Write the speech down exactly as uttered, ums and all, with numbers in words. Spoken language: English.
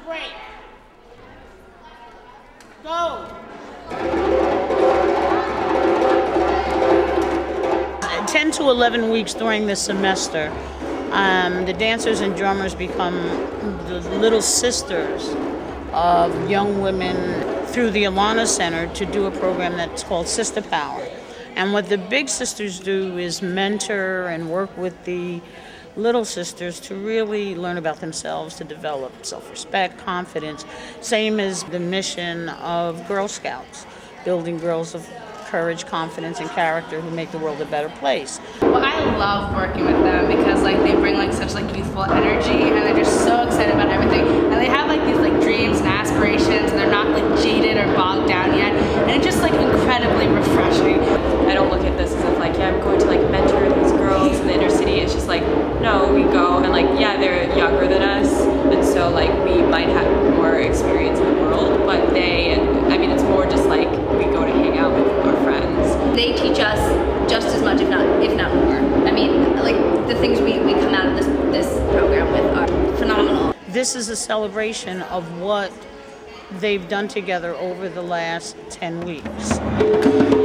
break. Go. ten to eleven weeks during the semester, um, the dancers and drummers become the little sisters of young women through the Alana Center to do a program that's called Sistah Power. And what the big sisters do is mentor and work with the little sisters to really learn about themselves, to develop self-respect, confidence, same as the mission of Girl Scouts, building girls of courage, confidence, and character who make the world a better place. Well, I love working with them because like they bring like such like youthful energy and they're just so excited about everything. And they have like these like dreams and aspirations and they're not like jaded or bogged down yet. And it's just like incredibly refreshing. I don't look at this as if like, yeah, I'm going to like mentor these girls in the inner city. It's just like, no, we go and like, yeah, they're younger than us. And so like we might have more experience in the world, but they, I mean, it's more just like we go to hang out with our friends. They teach us just as much, if not if not more. I mean, like the things we, we come out of this this program with are phenomenal. This is a celebration of what they've done together over the last ten weeks.